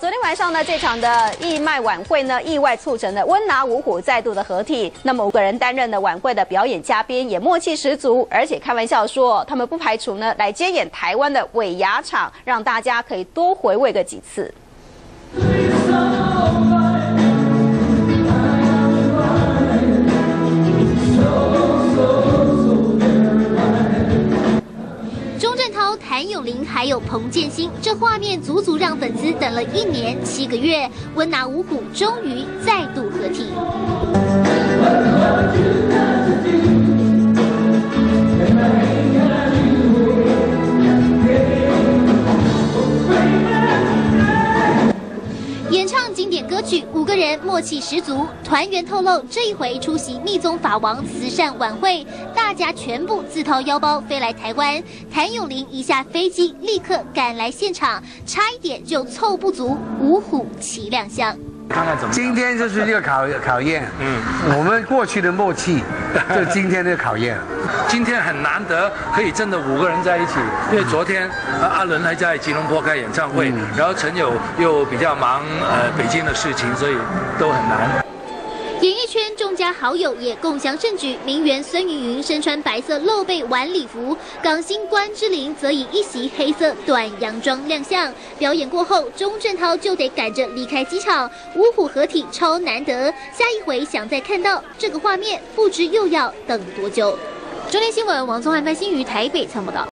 昨天晚上呢，这场的义卖晚会呢，意外促成了温拿五虎再度的合体。那么5个人担任的晚会的表演嘉宾也默契十足，而且开玩笑说，他们不排除呢来接演台湾的尾牙场，让大家可以多回味个几次。 谭咏麟还有彭建新，这画面足足让粉丝等了1年7个月。温拿五虎终于再度合体。演唱经典歌曲，5个人默契十足。团员透露，这一回出席密宗法王慈善晚会，大家全部自掏腰包飞来台湾。谭咏麟一下飞机，立刻赶来现场，差一点就凑不足五虎齐亮相。 看看怎么？ 今天就是一个考验，我们过去的默契，就今天的考验。 今天很难得可以真的5个人在一起，因为昨天阿伦还在吉隆坡开演唱会，然后陈友又比较忙北京的事情，所以都很难。 演艺圈众家好友也共襄盛举，名媛孙芸芸身穿白色露背晚礼服，港星关之琳则以一袭黑色短洋装亮相。表演过后，钟镇涛就得赶着离开机场，五虎合体超难得，下一回想再看到这个画面，不知又要等多久。中天新闻王宗翰、范新瑜台北参报道。